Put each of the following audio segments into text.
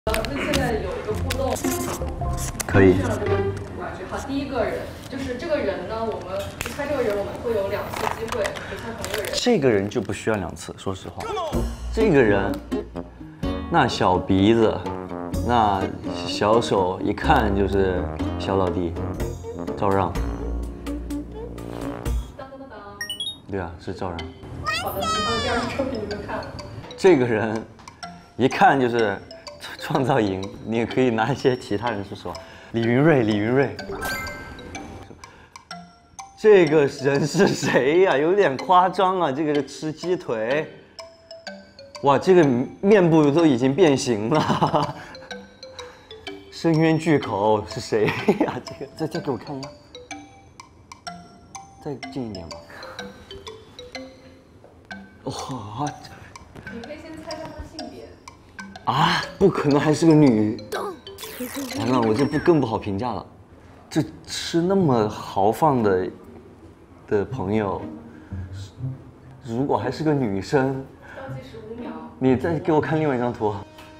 那现在有一个互动， 可以。 这样这个玩具。好，第一个人就是这个人呢，我们猜这个人，我们会有2次机会，可以猜同一个人。 这个人就不需要2次，说实话。这个人，那小鼻子，那小手，一看就是小老弟，赵让。 当当当当。 对啊，是赵让。 好的，你放第2个作品你们看。 这个人，一看就是创造营，你也可以拿一些其他人说实话。李云瑞，李云瑞。这个人是谁呀？有点夸张啊！这个是吃鸡腿。哇，这个面部都已经变形了。深渊巨口是谁呀？这个再给我看一下，再近一点吧。哇！ 你可以先猜猜他的性别。 啊，不可能还是个女。完了，我这更不好评价了。这吃那么豪放的朋友，如果还是个女生， 倒计时5秒。 你再给我看另外一张图。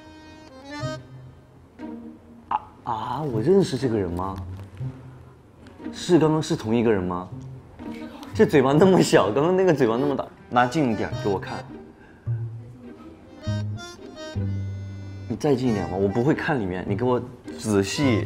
我认识这个人吗？刚刚是同一个人吗？这嘴巴那么小，刚刚那个嘴巴那么大，拿近一点给我看。你再近一点吧，我不会看里面，你给我仔细。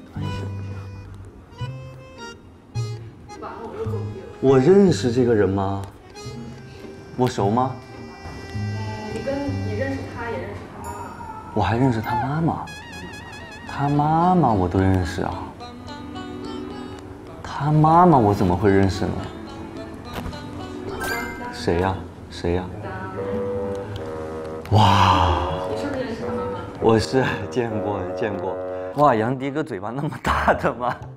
完了，我又作弊了。 我认识这个人吗？我熟吗？ 你认识他，也认识他妈妈。 我还认识他妈妈，他妈妈我都认识啊。他妈妈我怎么会认识呢？谁呀？谁呀？哇！ 你是不是认识他妈妈？ 我是见过。哇，杨迪哥嘴巴那么大的吗？